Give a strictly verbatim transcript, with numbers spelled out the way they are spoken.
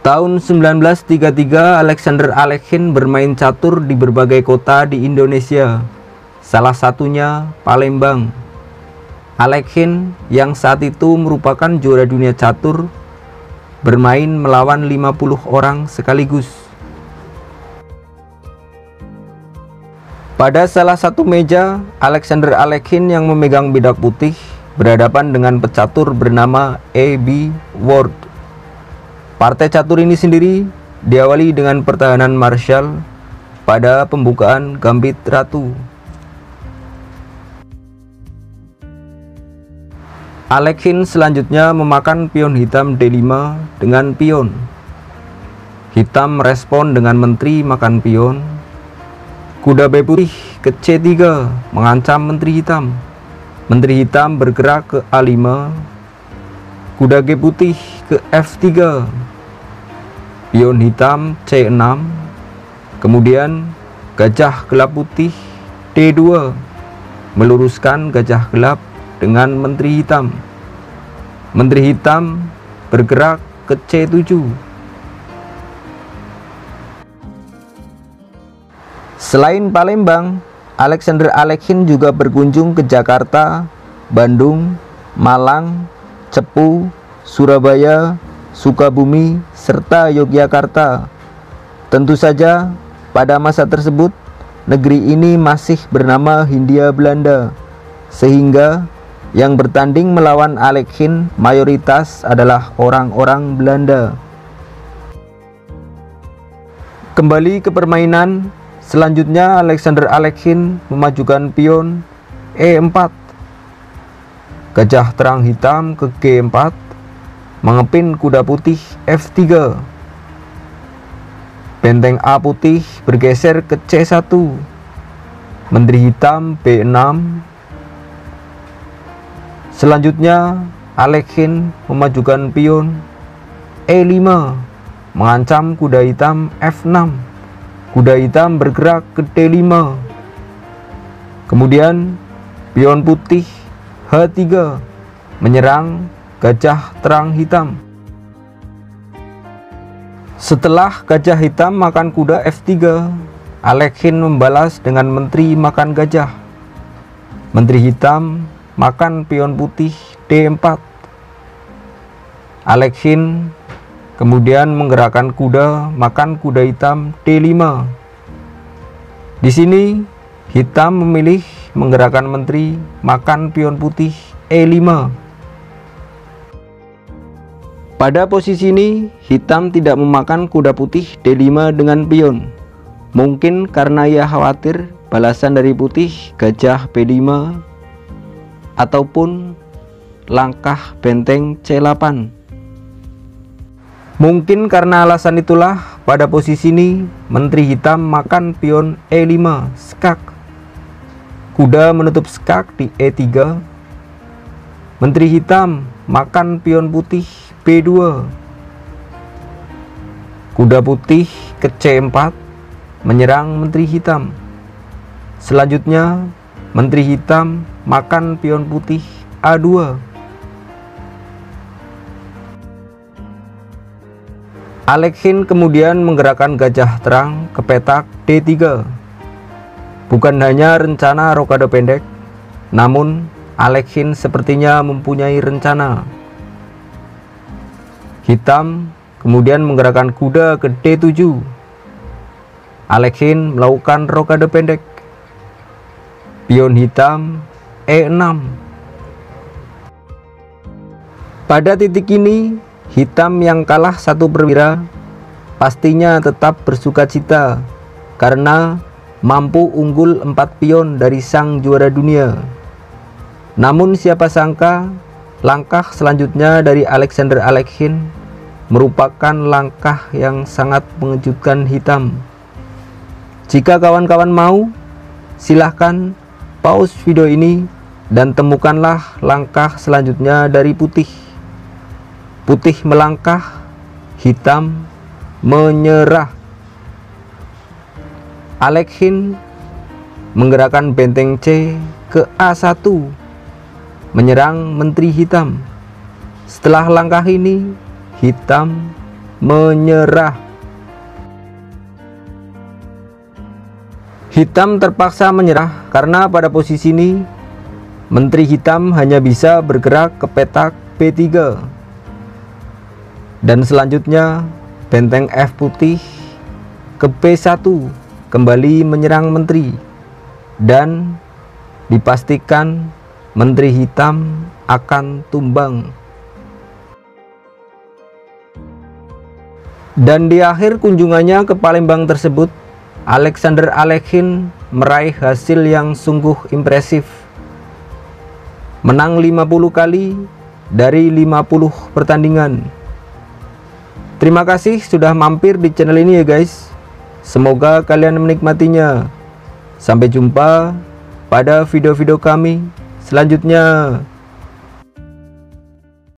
Tahun sembilan belas tiga puluh tiga, Alexander Alekhine bermain catur di berbagai kota di Indonesia, salah satunya Palembang. Alekhine yang saat itu merupakan juara dunia catur bermain melawan lima puluh orang sekaligus. Pada salah satu meja, Alexander Alekhine yang memegang bedak putih berhadapan dengan pecatur bernama A B Ward. Partai catur ini sendiri diawali dengan pertahanan martial pada pembukaan gambit ratu. Alekhine selanjutnya memakan pion hitam D lima dengan pion. Hitam merespon dengan menteri makan pion. Kuda B putih ke C tiga mengancam menteri hitam. Menteri hitam bergerak ke A lima. Kuda G putih ke F tiga. Pion hitam C enam. Kemudian gajah gelap putih D dua meluruskan gajah gelap dengan menteri hitam. Menteri hitam bergerak ke C tujuh. Selain Palembang, Alexander Alekhine juga berkunjung ke Jakarta, Bandung, Malang, Cepu, Surabaya, Sukabumi, serta Yogyakarta. Tentu saja pada masa tersebut negeri ini masih bernama Hindia Belanda, sehingga yang bertanding melawan Alekhine mayoritas adalah orang-orang Belanda. Kembali ke permainan, selanjutnya Alexander Alekhine memajukan pion E empat. Gajah terang hitam ke G empat, mengepin kuda putih F tiga. Benteng A putih bergeser ke C satu. Menteri hitam B enam. Selanjutnya Alekhine memajukan pion E lima, mengancam kuda hitam F enam. Kuda hitam bergerak ke D lima. Kemudian pion putih H tiga menyerang gajah terang hitam. Setelah gajah hitam makan kuda F tiga, Alekhine membalas dengan menteri makan gajah. Menteri hitam makan pion putih D empat. Alekhine kemudian menggerakkan kuda makan kuda hitam D lima. Di sini hitam memilih menggerakkan menteri makan pion putih E lima. Pada posisi ini hitam tidak memakan kuda putih D lima dengan pion. Mungkin karena ia khawatir balasan dari putih gajah B lima ataupun langkah benteng C delapan. Mungkin karena alasan itulah pada posisi ini menteri hitam makan pion E lima skak. Kuda menutup skak di E tiga. Menteri hitam makan pion putih B dua. Kuda putih ke C empat menyerang menteri hitam. Selanjutnya menteri hitam makan pion putih A dua. Alekhine kemudian menggerakkan gajah terang ke petak D tiga. Bukan hanya rencana rokade pendek, namun Alekhine sepertinya mempunyai rencana. Hitam kemudian menggerakkan kuda ke D tujuh. Alekhine melakukan rokade pendek. Pion hitam E enam. Pada titik ini, hitam yang kalah satu perwira pastinya tetap bersukacita karena mampu unggul empat pion dari sang juara dunia. Namun siapa sangka langkah selanjutnya dari Alexander Alekhine merupakan langkah yang sangat mengejutkan hitam. Jika kawan-kawan mau, silahkan pause video ini dan temukanlah langkah selanjutnya dari putih. Putih melangkah, hitam menyerah. Alekhine menggerakkan benteng C ke A satu, menyerang menteri hitam. Setelah langkah ini, hitam menyerah. Hitam terpaksa menyerah karena pada posisi ini Menteri Hitam hanya bisa bergerak ke petak B tiga. Dan selanjutnya benteng F putih ke B satu kembali menyerang Menteri, dan dipastikan Menteri Hitam akan tumbang. Dan di akhir kunjungannya ke Palembang tersebut, Alexander Alekhine meraih hasil yang sungguh impresif. Menang lima puluh kali dari lima puluh pertandingan. Terima kasih sudah mampir di channel ini ya guys. Semoga kalian menikmatinya. Sampai jumpa pada video-video kami selanjutnya.